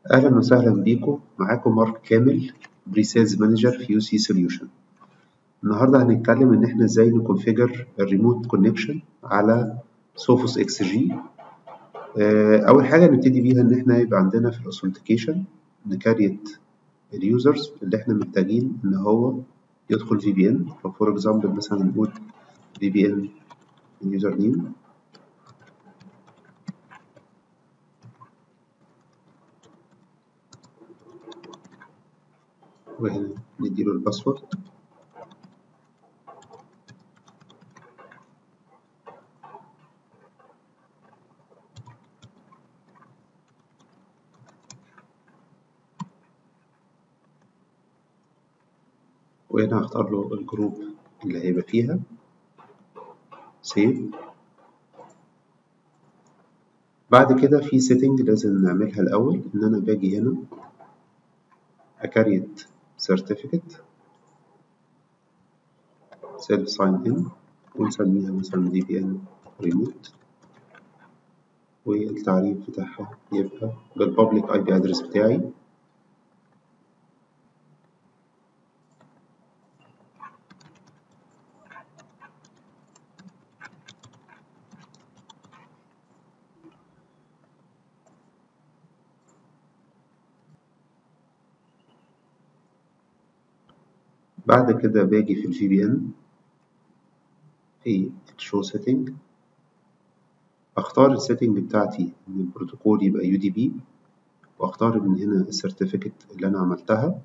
أهلا وسهلا بيكم. معاكم مارك كامل، بريسيلز مانجر في يو سي سوليوشن. النهارده هنتكلم إن إحنا إزاي نكونفيجر الريموت كونكشن على سوفوس اكس جي. أول حاجة نبتدي بيها إن إحنا يبقى عندنا في الأوثنتيكيشن نكريت اليوزرز اللي إحنا محتاجين إن هو يدخل في بي إن. فور إكزامبل مثلا نقول في بي إن يوزر نيم، وهنا نديله الباسورد، وهنا هختار له الجروب اللي هيبقى فيها، سيف. بعد كده في سيتنج لازم نعملها الأول، إن أنا باجي هنا أكريت certificate self sign in ونسميها مثلا VPN remote، والتعريف بتاعها يبقى بالبابليك IP address بتاعي. بعد كده باجي في VPN في show setting، أختار السيتنج بتاعتي إن البروتوكول يبقى UDP، وأختار من هنا السيرتيفيكت اللي أنا عملتها،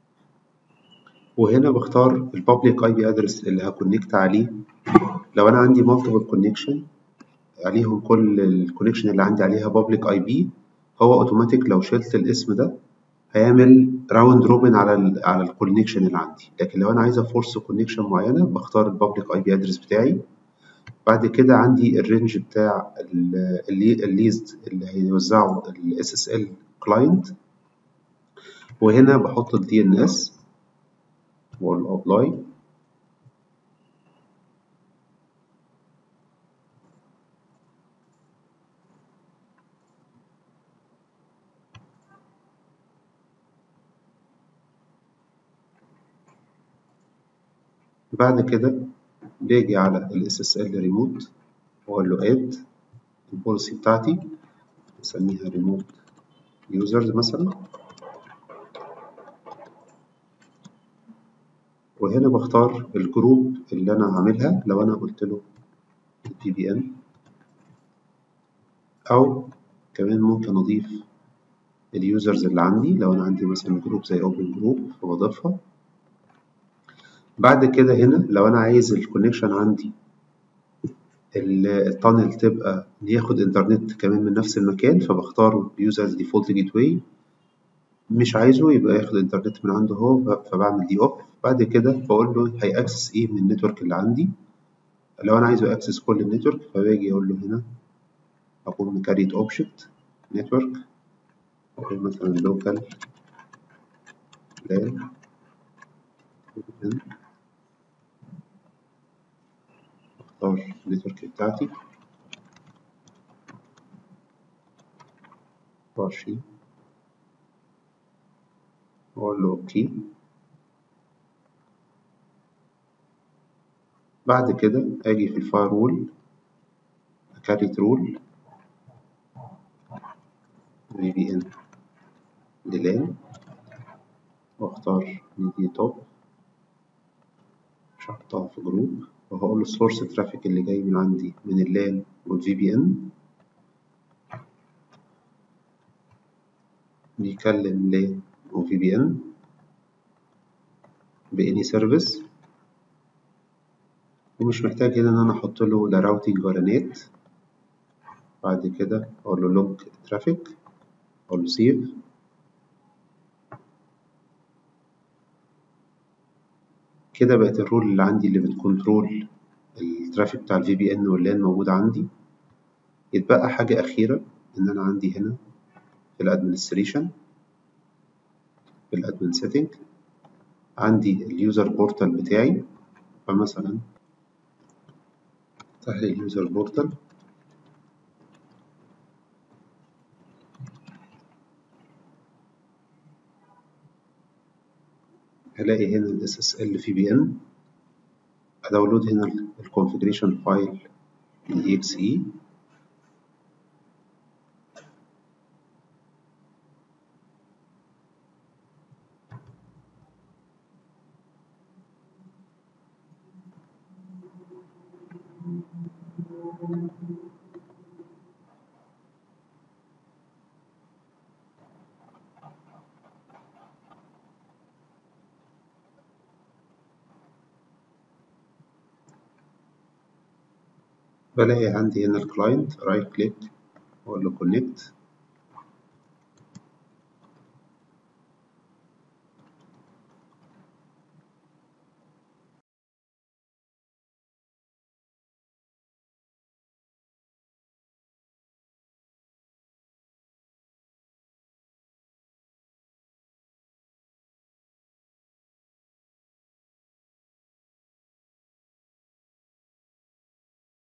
وهنا بختار البابليك IP address اللي هكونكت عليه. لو أنا عندي multiple connection عليهم كل الكونكشن اللي عندي عليها بابليك IP، هو اوتوماتيك لو شلت الاسم ده هيعمل راوند روبن على الكونكشن اللي عندي. لكن لو انا عايز افورس كونكشن معينه بختار البابليك اي بي ادرس بتاعي. بعد كده عندي الرينج بتاع الليست اللي هيوزعه الاس اس ال كلاينت، وهنا بحط الدي ان اس واقول له ابلاي. بعد كده باجي على الاس اس ال ريموت واقول له اد البوليسي بتاعتي، نسميها ريموت يوزرز مثلا، وهنا بختار الجروب اللي انا هعملها. لو انا قلت له البي بي ان، او كمان ممكن اضيف اليوزرز اللي عندي. لو انا عندي مثلا جروب زي اوبن جروب فبضيفها. بعد كده هنا لو انا عايز الكونكشن عندي التانل تبقى ياخد انترنت كمان من نفس المكان، فبختار يوزرز ديفولت جيت واي. مش عايزه يبقى ياخد انترنت من عنده هو، فبعمل دي اوف. بعد كده بقول له هي اكسس ايه من النتورك اللي عندي. لو انا عايزه اكسس كل النتورك فباجي اقول له هنا اقول مكريت اوبجكت نتورك، اقول مثلا لوكال لان، اختار النتورك بتاعتي 24، واقول له اوكي. بعد كده اجي في الفاير وول اكريت رول في بي ان للان، واختار دي توب، مش هحطها في جروب، وهقول له السورس ترافيك اللي جاي من عندي من اللان والفي بي ان بيكلم لان وفي بي ان باني سيرفيس، ومش محتاج هنا ان انا احط له لا راوتنج ولا نت. بعد كده اقول له لوج ترافيك، اقول له سيف. كده بقت الرول اللي عندي اللي بتكنترول الترافيك بتاع الفي بي ان واللان موجود عندي. يتبقى حاجة أخيرة، إن أنا عندي هنا في الادمنستريشن في الادمن سيتنج عندي اليوزر بورتال بتاعي. فمثلا افتح لي اليوزر بورتال، هلاقي هنا ال SSL VPN، أداونلود هنا الكونفيجريشن فايل .exe. بلاقي عندي هنا الكلاينت، رايت كليك وأقول له كونكت.